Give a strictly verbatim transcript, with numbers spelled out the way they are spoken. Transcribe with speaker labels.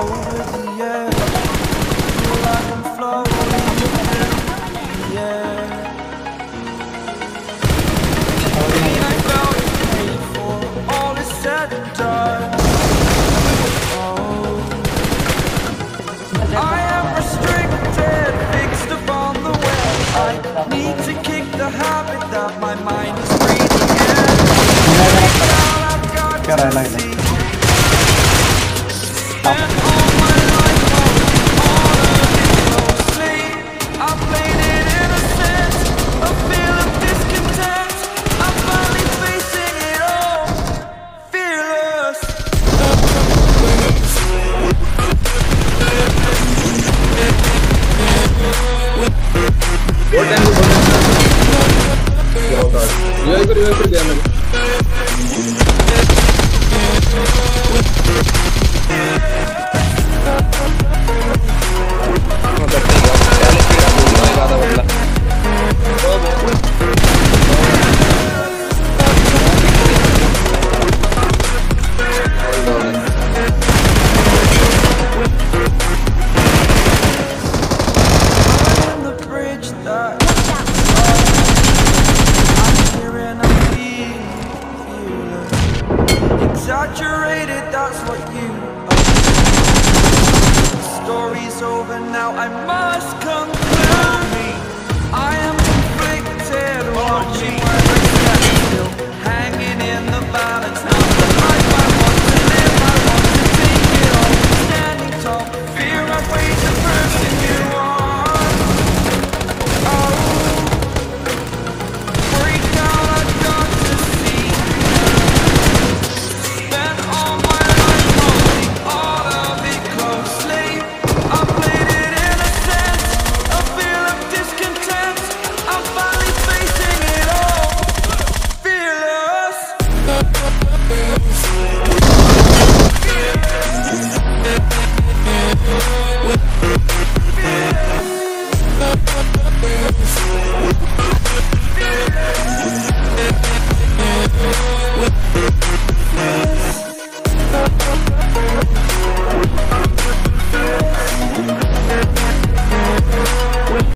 Speaker 1: over the edge. Feel like I'm floating in the air. Pain I felt is paid for, all is said and done. Oh, I am restricted, fixed upon the web. I need to kick the habit that my mind is breathing in. I've got to see. Spent all my life holding all of it closely. I played it innocent, a feel of discontent. I'm finally facing it all, fearless.
Speaker 2: What time is it? You are good, you are good, you are good.
Speaker 1: Exaggerated, that's what you are. The story's over now, I must